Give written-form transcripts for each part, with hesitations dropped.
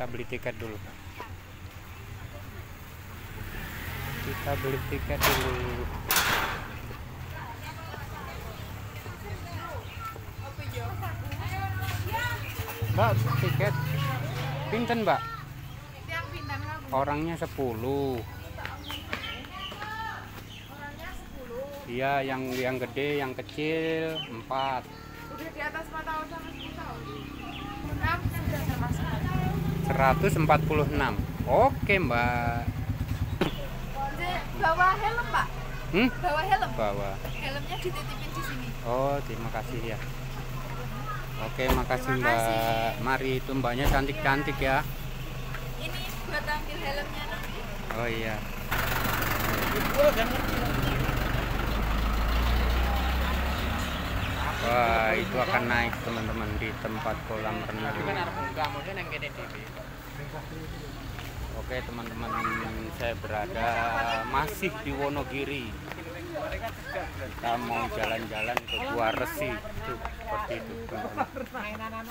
kita beli tiket dulu. Kita beli tiket dulu. Mbak, tiket pinten, Mbak? Orangnya 10. Iya, yang gede, yang kecil 4. Udah di atas 4 tahun sama 10 tahun. 6 sudah termasuk. 146. Oke, Mbak. Bawa helm, Pak. Bawa helm. Bawa. Helmnya dititipin di sini. Oh, terima kasih ya. Oke, makasih Terima Mbak. kasih. Mari, itu Mbaknya cantik-cantik ya. Ini buat ambil helmnya nanti. Oh iya. Wah, itu akan naik teman-teman di tempat kolam renang. Oke teman-teman, saya berada masih di Wonogiri. Kita mau jalan-jalan ke Gua Resi. Tuh, seperti itu teman-teman.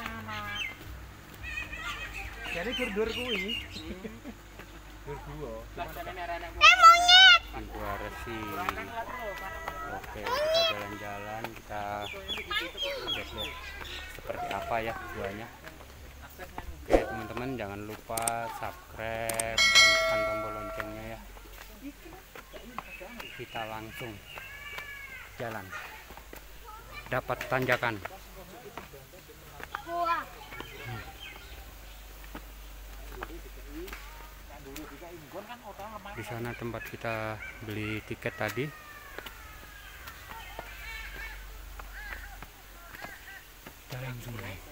Jadi dur kuwi. Dur dua. Monyet. Di Gua Resi. Oke, kita jalan-jalan, kita lihat-lihat seperti apa ya guanya. Oke teman-teman, jangan lupa subscribe dan tekan tombol loncengnya ya. Kita langsung jalan, dapat tanjakan. Di sana tempat kita beli tiket tadi. Kita langsung naik.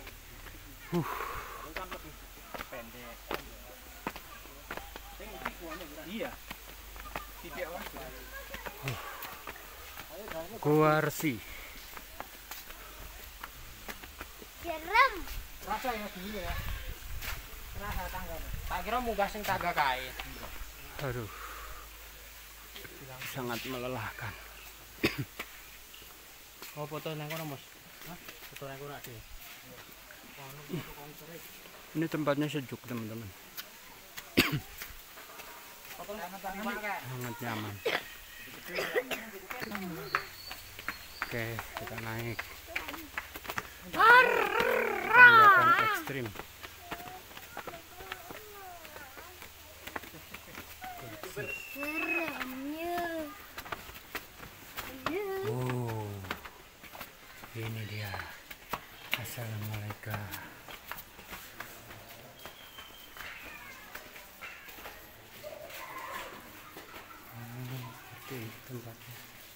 Iya. Gua Resi. Serem. Rasa ya dulu ya. Rasa tangga. Tak kira munggah sing tangga kae. Aduh, sangat melelahkan. Oh, foto nang kono, Mas. Hah? Foto nang kono dhewe. Ini tempatnya sejuk teman-teman. Sangat nyaman. Oke, kita naik. Tanjakan ekstrim. Seremnya. Oh, ini dia. Assalamualaikum. Seperti tempatnya.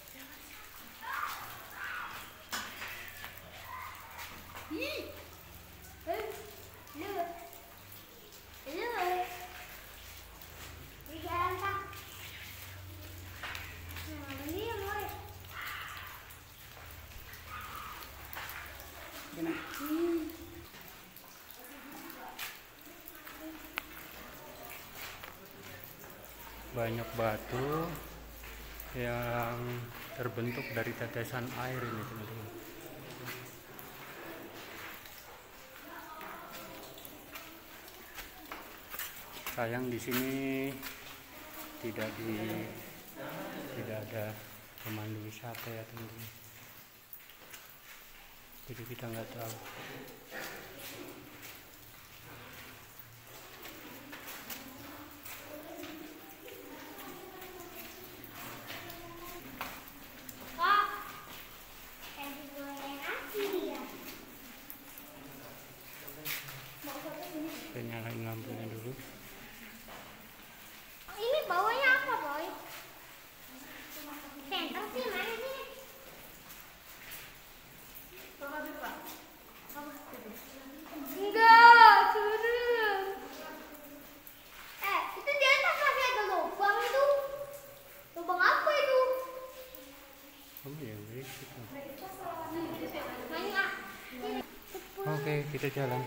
Banyak batu yang terbentuk dari tetesan air ini teman-teman. Sayang di sini tidak ada pemandu wisata ya teman-teman. Jadi kita nggak tahu. Saya nyalain lampunya dulu. Ini bawahnya apa, Boy? Center sih mana sih? Enggak, serem. Itu di atas masih ada lubang itu. Lubang apa itu? Oh ya, berisik. Banyak. Oke, kita jalan.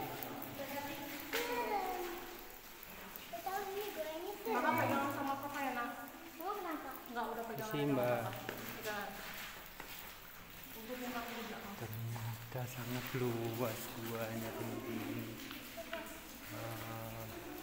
Mama pegang sama papa ya, Nak? Oh, kenapa? Enggak, udah pegang. Kasih Mbak. Ternyata sangat luas guanya teman-teman.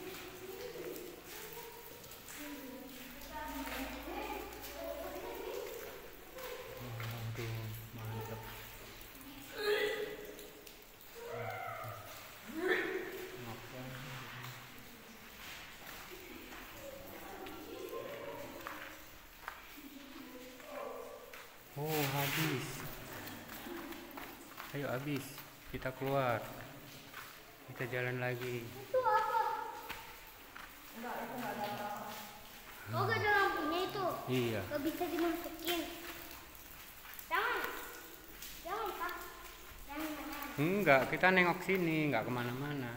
Ayo habis, kita keluar. Kita jalan lagi. Itu apa? Oh, gak ada lampunya itu. Iya. Gak bisa dimasukin. Jangan. Jangan, Pak. Jangan. Enggak, kita nengok sini, enggak kemana-mana.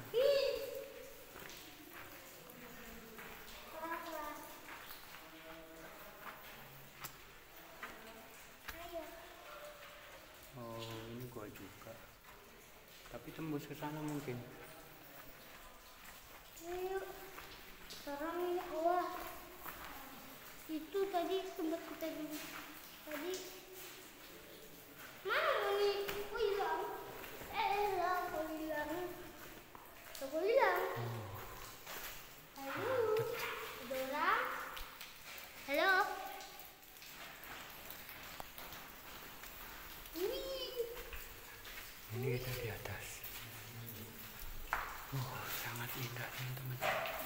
Oh, ini gua juga. Tapi tembus ke sana mungkin. Ayo. Sekarang ini awas. Itu tadi tempat kita dulu. Tadi. Mana nih? Oh, hilang. Hilang. Oh, hilang. Oh, hilang. Halo. Ada orang? Halo. Ini kita di atas. Sangat indah teman-teman.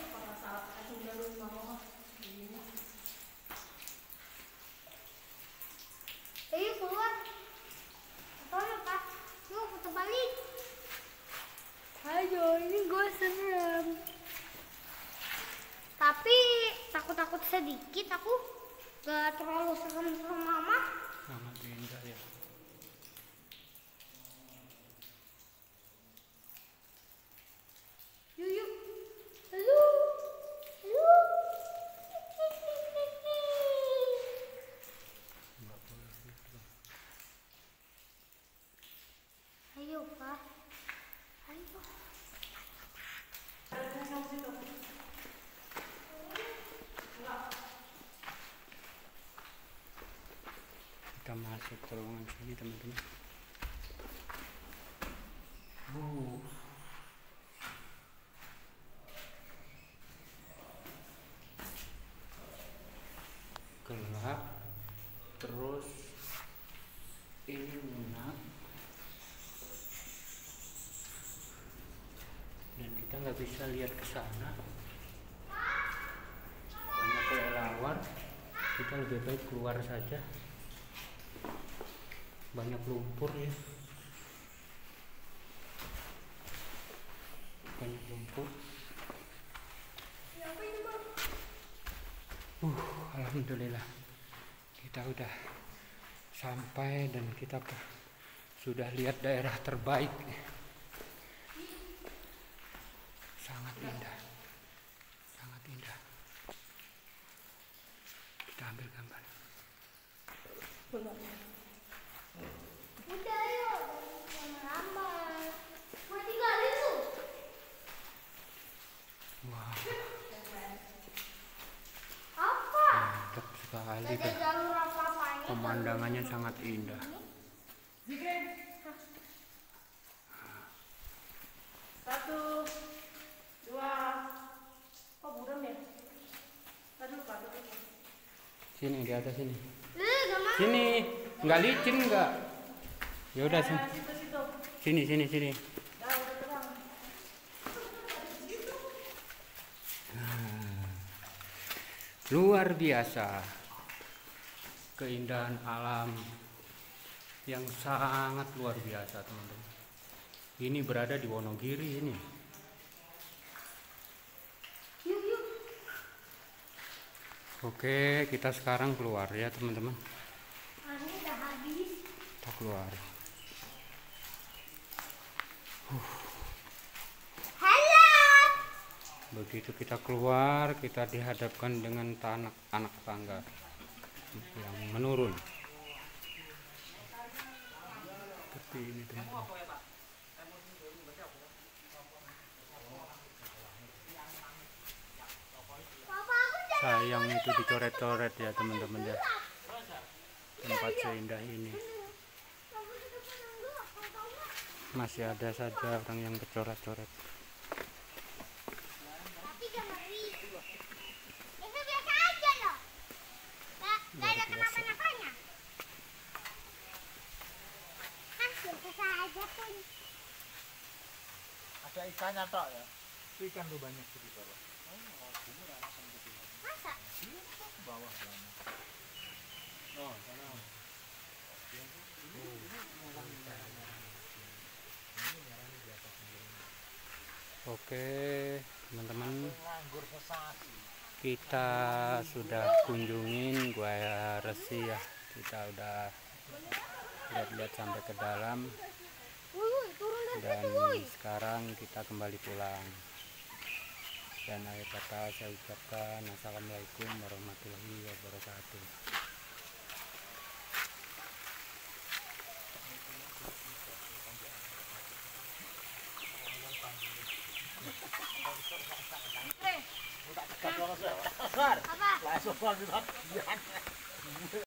Ayo keluar. Apa Pak? Yuk putar balik. Ayo, ini gue serem. Tapi takut-takut sedikit aku. Gak terlalu serem-serem amat. Sangat indah ya. Yuk. Halo. Halo. Ayo, Pak. Ayo. Kita masuk ke ruangan sini teman-teman. Gelap, terus ini lunak, dan kita nggak bisa lihat ke sana. Banyak kelelawar, kita lebih baik keluar saja. Banyak lumpur ya, banyak lumpur. Alhamdulillah kita udah sampai dan kita sudah lihat daerah terbaik. Sangat indah, sangat indah. Kita ambil gambar. Udah ayo, jangan lambat. Mau tinggalin tuh. Wah, Apa? mantap sekali Gak ada kan. jalur apa-apanya. Pemandangannya sangat indah. Satu, dua, kok buram ya? Aduh, patut itu. Sini di atas sini. Gak mau. Sini, nggak licin nggak? Ya udah sini. Situ. Sini, sini, sini. Dah, udah terang. Luar biasa. Keindahan alam yang sangat luar biasa, teman-teman. Ini berada di Wonogiri ini. Yuk. Oke, kita sekarang keluar ya, teman-teman. Airnya udah habis. Kita keluar. Halo. Begitu kita keluar, kita dihadapkan dengan anak tangga yang menurun. Seperti ini, teman-teman. Papa aku jangan. Sayang itu dicoret-coret ya, teman-teman ya. Tempat seindah ini masih ada saja orang yang bercoret-coret. Tapi gak ngeri. Itu biasa aja loh. Gak ada kenapa-napanya. Biasa aja pun. Ada ikannya tok ya. Itu ikan tuh banyak di bawah. Masa? Bawah banyak. Oh, sana. Oke teman-teman, kita sudah kunjungin Gua Resi ya. Kita udah lihat-lihat sampai ke dalam dan sekarang kita kembali pulang. Dan akhir kata saya ucapkan assalamualaikum warahmatullahi wabarakatuh. Apa?